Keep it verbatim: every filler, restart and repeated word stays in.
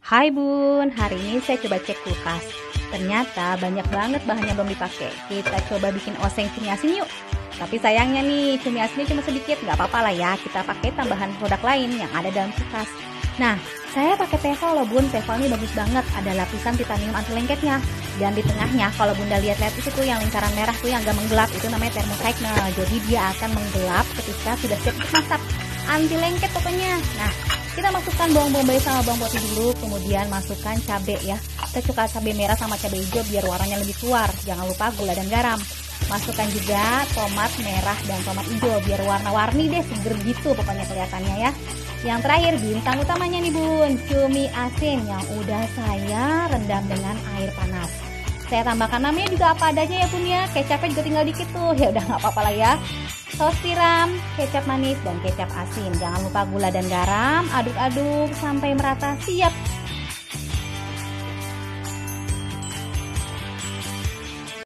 Hai Bun, hari ini saya coba cek kulkas. Ternyata banyak banget bahannya belum dipakai. Kita coba bikin oseng cumi asin yuk. Tapi sayangnya nih, cumi asinnya cuma sedikit. Nggak apa-apa lah ya, kita pakai tambahan produk lain yang ada dalam kulkas. Nah, saya pakai tefal loh Bun. Tefal ini bagus banget. Ada lapisan titanium anti lengketnya. Dan di tengahnya, kalau Bunda lihat-lihat itu tuh yang lingkaran merah tuh yang agak menggelap. Itu namanya thermocycle. Nah, jadi dia akan menggelap ketika sudah siap untuk masak. Anti lengket pokoknya. Nah, kita masukkan bawang bombay sama bawang putih dulu, kemudian masukkan cabai ya. Kita suka cabai merah sama cabai hijau biar warnanya lebih keluar. Jangan lupa gula dan garam. Masukkan juga tomat merah dan tomat hijau biar warna-warni deh, seger gitu pokoknya kelihatannya ya. Yang terakhir bintang utamanya nih Bun, cumi asin yang udah saya rendam dengan air panas. Saya tambahkan namanya juga apa adanya ya Bun ya. Kecapnya juga tinggal dikit tuh. Ya udah nggak apa-apa lah ya. Saus tiram, kecap manis dan kecap asin. Jangan lupa gula dan garam. Aduk-aduk sampai merata. Siap